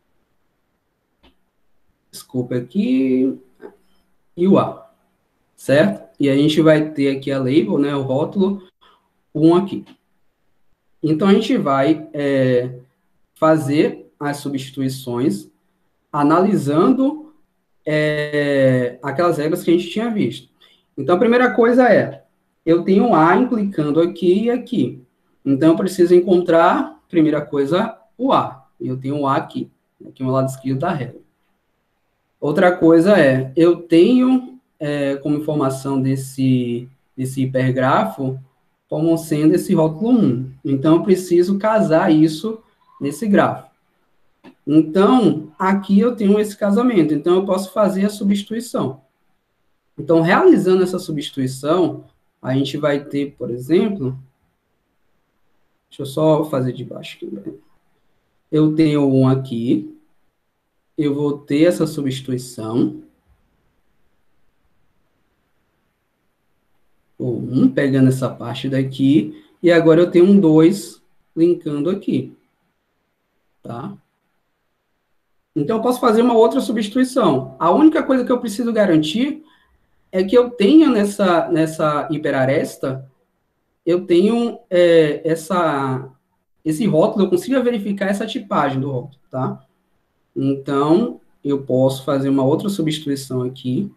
A: desculpa aqui, e o A, certo? E a gente vai ter aqui a label, né, o rótulo, 1 aqui. Então, a gente vai fazer as substituições analisando aquelas regras que a gente tinha visto. Então, a primeira coisa eu tenho um A implicando aqui e aqui. Então, eu preciso encontrar, primeira coisa, o A. Eu tenho um A aqui no lado esquerdo da regra. Outra coisa eu tenho como informação desse hipergrafo como sendo esse rótulo 1. Então, eu preciso casar isso nesse grafo. Então, aqui eu tenho esse casamento. Então, eu posso fazer a substituição. Então, realizando essa substituição, a gente vai ter, por exemplo, deixa eu só fazer de baixo aqui, né? Eu tenho um aqui, eu vou ter essa substituição, um pegando essa parte daqui, e agora eu tenho um 2 linkando aqui, tá? Então, eu posso fazer uma outra substituição. A única coisa que eu preciso garantir é que eu tenha nessa hiperaresta, eu tenho esse rótulo, eu consigo verificar essa tipagem do rótulo, tá? Então, eu posso fazer uma outra substituição aqui.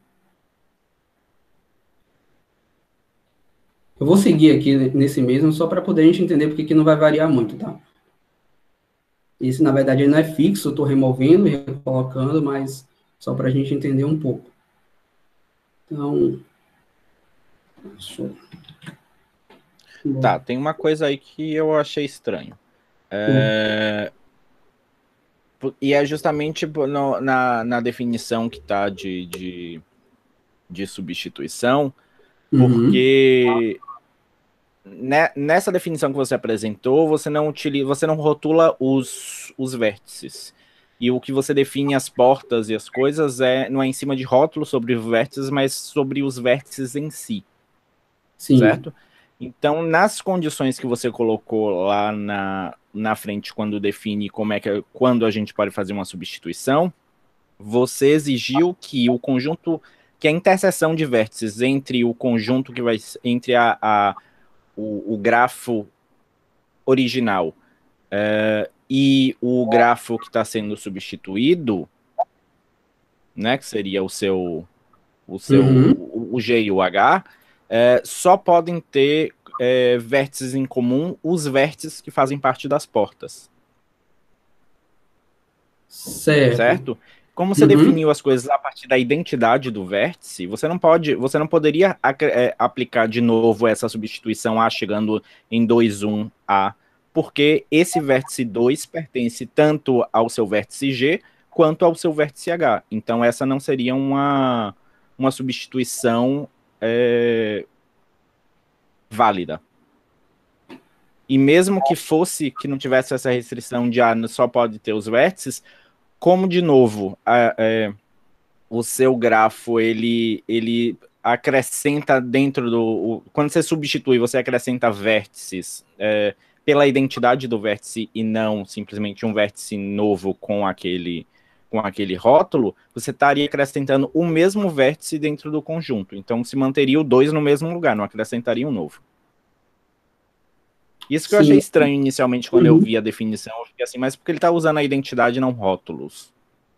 A: Eu vou seguir aqui nesse mesmo, só para poder a gente entender porque que não vai variar muito, tá? Esse, na verdade, ele não é fixo, eu estou removendo e recolocando, mas só para a gente entender um pouco. Então, deixa eu...
C: Tá, tem uma coisa aí que eu achei estranho. E é justamente na definição que está de substituição, porque nessa definição que você apresentou, você não rotula os vértices. E o que você define as portas e as coisas não é em cima de rótulos sobre vértices, mas sobre os vértices em si.
A: Sim.
C: Certo? Então, nas condições que você colocou lá na frente, quando define quando a gente pode fazer uma substituição, você exigiu que o conjunto, que a interseção de vértices entre o conjunto que vai, entre o grafo original e o grafo que está sendo substituído, né, que seria o G e o H, só podem ter vértices em comum os vértices que fazem parte das portas. Certo? Como você definiu as coisas a partir da identidade do vértice, você não poderia aplicar de novo essa substituição A chegando em 2, 1, A, porque esse vértice 2 pertence tanto ao seu vértice G quanto ao seu vértice H. Então, essa não seria uma substituição válida. E mesmo que não tivesse essa restrição de só pode ter os vértices, como, de novo, o seu grafo, ele acrescenta dentro do... Quando você substitui, você acrescenta vértices pela identidade do vértice e não simplesmente um vértice novo com aquele rótulo, você estaria acrescentando o mesmo vértice dentro do conjunto. Então, se manteria o 2 no mesmo lugar, não acrescentaria um novo. Isso que eu achei estranho inicialmente quando eu vi a definição. Eu fiquei assim, mas porque ele está usando a identidade, não rótulos?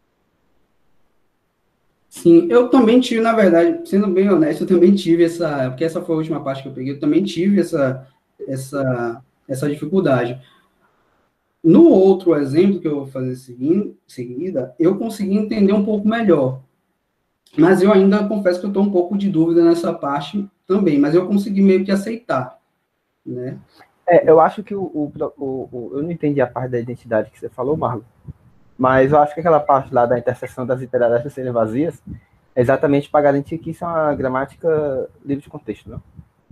A: Sim, eu também tive, na verdade, sendo bem honesto, eu também tive porque essa foi a última parte que eu peguei, eu também tive essa dificuldade. No outro exemplo que eu vou fazer em seguida, eu consegui entender um pouco melhor. Mas eu ainda confesso que eu estou um pouco de dúvida nessa parte também, mas eu consegui meio que aceitar, né?
B: Eu acho que eu não entendi a parte da identidade que você falou, Marlon. Mas eu acho que aquela parte lá da interseção das hiperarestas serem vazias é exatamente para garantir que isso é uma gramática livre de contexto, não?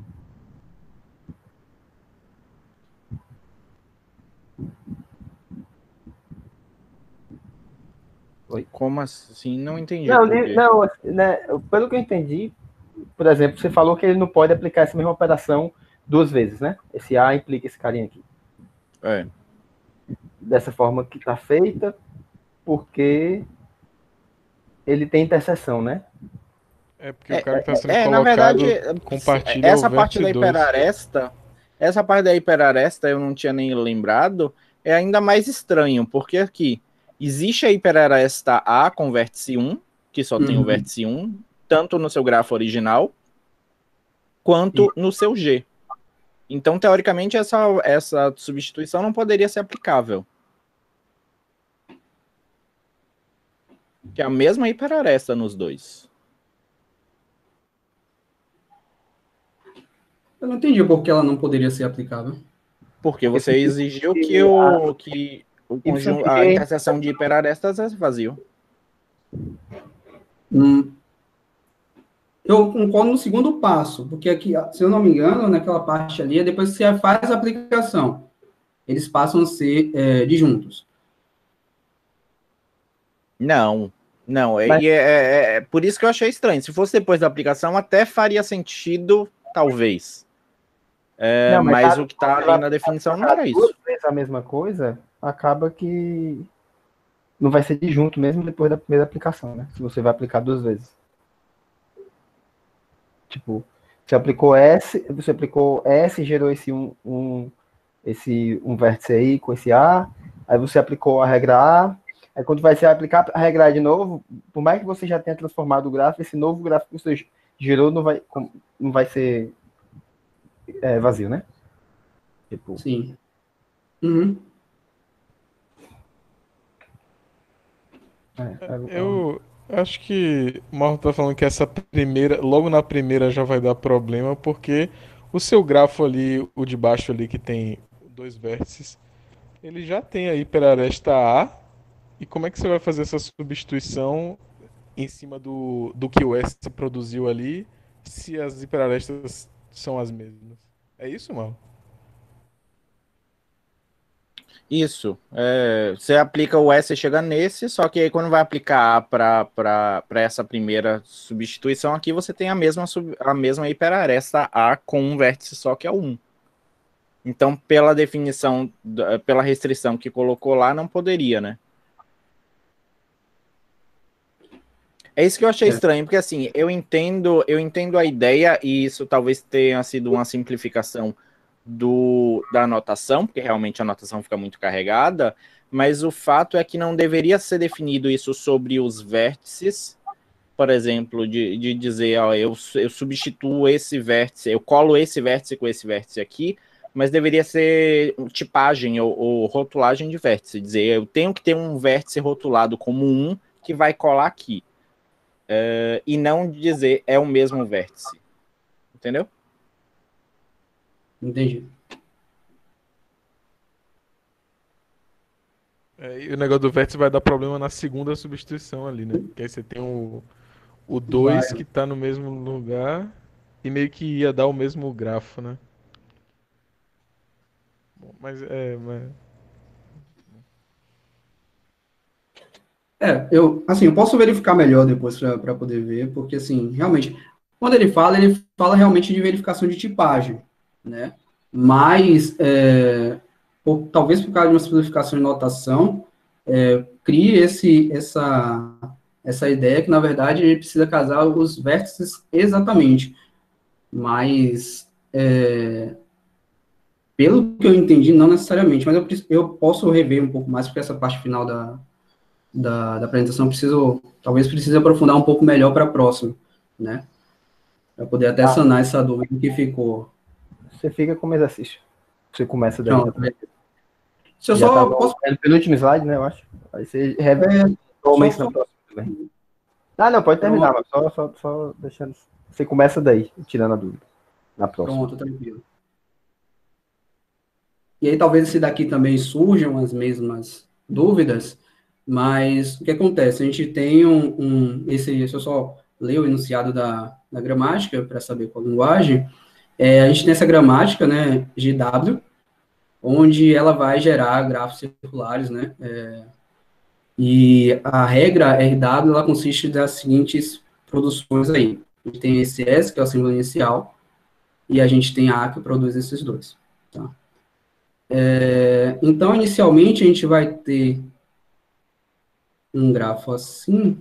C: Oi? Como assim? Não entendi
B: Não,
C: por quê.
B: não, né, pelo que eu entendi, por exemplo, você falou que ele não pode aplicar essa mesma operação duas vezes, né? Esse A implica esse carinha aqui.
C: É.
B: Dessa forma que está feita, porque ele tem interseção, né?
D: É porque o cara que tá sendo
C: Na verdade,
D: colocado compartilha o
C: essa parte
D: vértice
C: da
D: 2.
C: hiperaresta, essa parte da hiperaresta eu não tinha nem lembrado, é ainda mais estranho, porque aqui existe a hiperaresta A com vértice 1, que só tem o vértice 1, tanto no seu grafo original, quanto no seu G. Então, teoricamente, essa substituição não poderia ser aplicável. Que é a mesma hiperaresta nos dois.
A: Eu não entendi por que ela não poderia ser aplicável.
C: Porque você exigiu que o conjunto, a interseção de hiperarestas é vazio.
A: Eu concordo no segundo passo, porque aqui, se eu não me engano, naquela parte ali, depois que você faz a aplicação, eles passam a ser disjuntos.
C: Não. Mas... é por isso que eu achei estranho. Se fosse depois da aplicação, até faria sentido, talvez. Não, mas o que está ali na definição não era isso.
B: Se vezes a mesma coisa, acaba que não vai ser disjunto mesmo depois da primeira aplicação, né? Se você vai aplicar duas vezes. Tipo, você aplicou S, gerou esse um vértice aí com esse A, aí você aplicou a regra A, aí quando vai ser aplicar a regra A de novo, por mais que você já tenha transformado o gráfico, esse novo gráfico que você gerou não vai ser vazio, né? Tipo...
A: Sim.
D: Eu acho que o Marco tá falando que essa primeira, logo na primeira já vai dar problema, porque o seu grafo ali, o de baixo ali que tem dois vértices, ele já tem a hiperaresta A, e como é que você vai fazer essa substituição em cima do que o S produziu ali, se as hiperarestas são as mesmas? É isso, Marco?
C: Isso. Você aplica o S e chega nesse, só que aí quando vai aplicar A para essa primeira substituição aqui, você tem a mesma hiperaresta A com um vértice só, que é o 1. Então, pela definição, pela restrição que colocou lá, não poderia, né? É isso que eu achei estranho, porque assim, eu entendo a ideia, e isso talvez tenha sido uma simplificação da anotação, porque realmente a anotação fica muito carregada, mas o fato é que não deveria ser definido isso sobre os vértices, por exemplo, de dizer, ó, eu substituo esse vértice, eu colo esse vértice com esse vértice aqui, mas deveria ser tipagem ou rotulagem de vértice, dizer, eu tenho que ter um vértice rotulado como 1 que vai colar aqui, e não dizer é o mesmo vértice, entendeu?
A: Entendi.
D: E o negócio do vértice vai dar problema na segunda substituição ali, né? Porque aí você tem o 2 que tá no mesmo lugar e meio que ia dar o mesmo grafo, né? Bom, mas
A: eu posso verificar melhor depois para poder ver, porque, assim, realmente, quando ele fala realmente de verificação de tipagem, né? Mas, talvez por causa de uma simplificação de notação, crie essa ideia que, na verdade, ele precisa casar os vértices exatamente. Mas, pelo que eu entendi, não necessariamente, mas eu posso rever um pouco mais, porque essa parte final da apresentação talvez precise aprofundar um pouco melhor para a próxima, né? Para poder até sanar essa dúvida que ficou.
B: Você fica como exercício. Você começa daí.
A: Se eu só posso...
B: É o penúltimo slide, né, eu acho. Aí você toma isso na próxima também. Não, pode terminar, mas só deixando... Você começa daí, tirando a dúvida. Na próxima.
A: Pronto, tranquilo. E aí talvez esse daqui também surjam as mesmas dúvidas, Mas o que acontece? A gente tem se eu só ler o enunciado da gramática para saber qual linguagem, a gente tem essa gramática, né, GW, onde ela vai gerar grafos circulares, né, e a regra RW, ela consiste das seguintes produções aí. A gente tem esse S, que é o símbolo inicial, e a gente tem a que produz esses dois, tá? Então, inicialmente, a gente vai ter um grafo assim,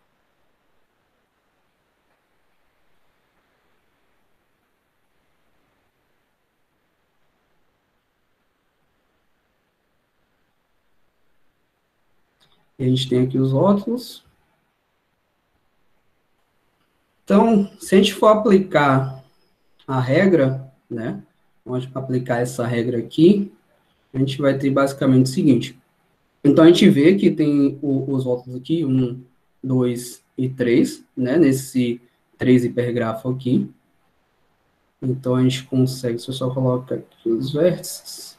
A: e a gente tem aqui os rótulos. Então, se a gente for aplicar a regra, né, vamos aplicar essa regra aqui, a gente vai ter basicamente o seguinte. Então, a gente vê que tem os rótulos aqui, 1, 2 e 3, né, nesse 3 hipergrafo aqui. Então, a gente consegue, se eu só colocar aqui os vértices.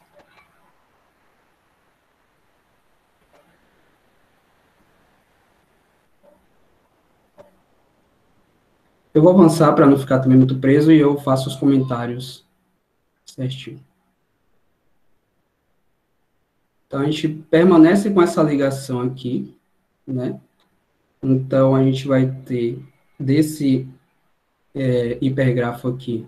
A: Eu vou avançar para não ficar também muito preso e eu faço os comentários certinho. Então, a gente permanece com essa ligação aqui, né? Então, a gente vai ter desse hipergrafo aqui.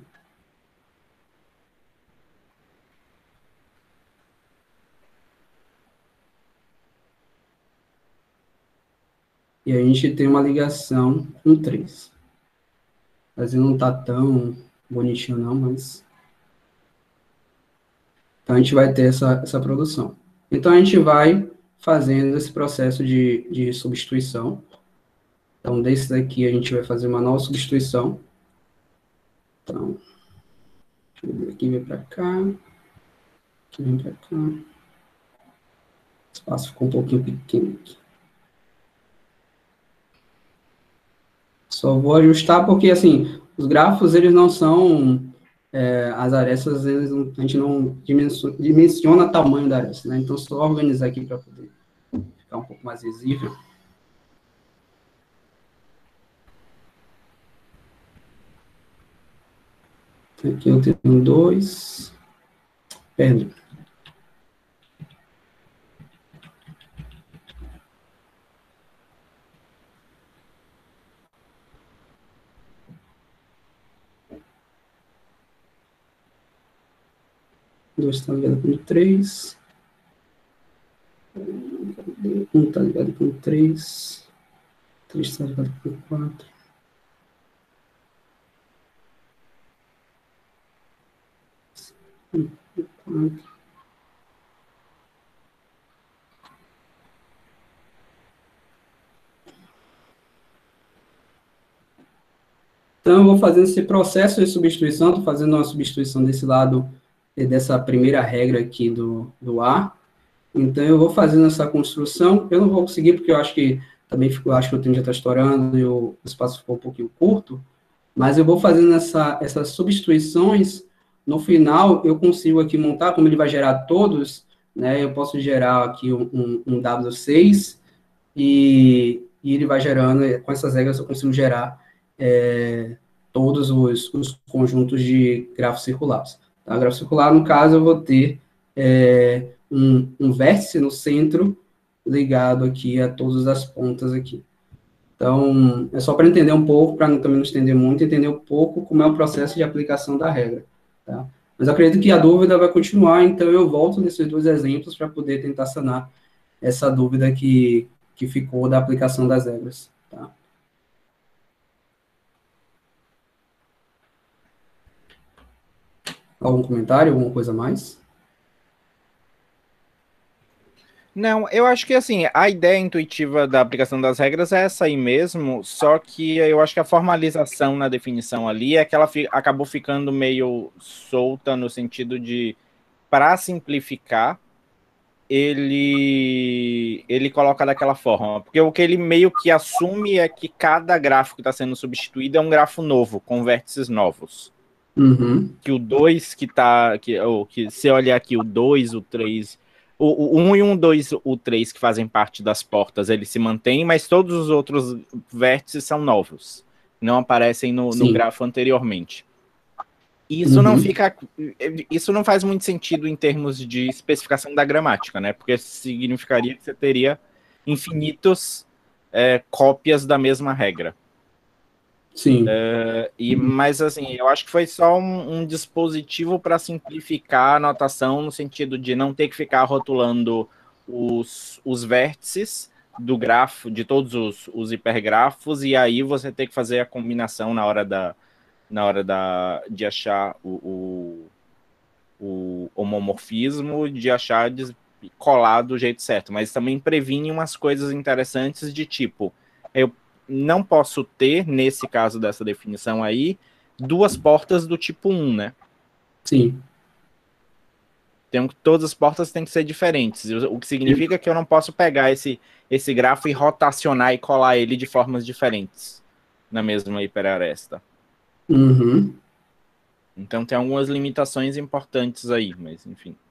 A: E a gente tem uma ligação com 3. Às vezes não está tão bonitinho não, mas... Então, a gente vai ter essa produção. Então, a gente vai fazendo esse processo de substituição. Então, desse daqui, a gente vai fazer uma nova substituição. Então, aqui vem para cá. Aqui vem para cá. O espaço ficou um pouquinho pequeno aqui. Só vou ajustar porque, assim, os grafos, eles não são... as arestas, a gente não dimensiona o tamanho da aresta, né? Então, só organizar aqui para poder ficar um pouco mais visível. Aqui eu tenho 2. Perdão. Dois está ligado com 3. Um está ligado com 3. 3 está ligado com 4. Então, eu vou fazendo esse processo de substituição, estou fazendo uma substituição desse lado, dessa primeira regra aqui do A. Então, eu vou fazendo essa construção, eu não vou conseguir, porque eu acho que também eu acho que o tempo já está estourando e o espaço ficou um pouquinho curto, mas eu vou fazendo essas substituições, no final eu consigo aqui montar, como ele vai gerar todos, né, eu posso gerar aqui um W6, e ele vai gerando, com essas regras eu consigo gerar todos os conjuntos de grafos circulares. Tá? Grafo circular, no caso, eu vou ter um vértice no centro ligado aqui a todas as pontas aqui. Então, é só para entender um pouco, para também não estender muito, entender um pouco como é o processo de aplicação da regra. Tá? Mas eu acredito que a dúvida vai continuar, então eu volto nesses 2 exemplos para poder tentar sanar essa dúvida que ficou da aplicação das regras. Tá? Algum comentário, alguma coisa a mais?
C: Não, eu acho que assim, a ideia intuitiva da aplicação das regras é essa aí mesmo, só que eu acho que a formalização na definição ali é que ela acabou ficando meio solta no sentido de, para simplificar, ele coloca daquela forma, porque o que ele meio que assume é que cada gráfico que está sendo substituído é um grafo novo, com vértices novos.
A: Uhum.
C: Que o 2 que se olhar aqui o 2, o 3, O 1 e o 2, o 3 que fazem parte das portas, eles se mantêm, mas todos os outros vértices são novos. Não aparecem no
A: Sim.
C: grafo anteriormente. E isso não fica. Isso não faz muito sentido em termos de especificação da gramática, né? Porque significaria que você teria infinitos cópias da mesma regra.
A: Sim.
C: Mas assim, eu acho que foi só um dispositivo para simplificar a notação, no sentido de não ter que ficar rotulando os vértices do grafo, de todos os hipergrafos, e aí você ter que fazer a combinação na hora de achar o homomorfismo, de achar colado do jeito certo. Mas também previne umas coisas interessantes de tipo, eu não posso ter, nesse caso dessa definição aí, duas portas do tipo 1, né?
A: Sim.
C: Todas as portas têm que ser diferentes, o que significa que eu não posso pegar esse grafo e rotacionar e colar ele de formas diferentes na mesma hiperaresta.
A: Uhum.
C: Então tem algumas limitações importantes aí, mas enfim.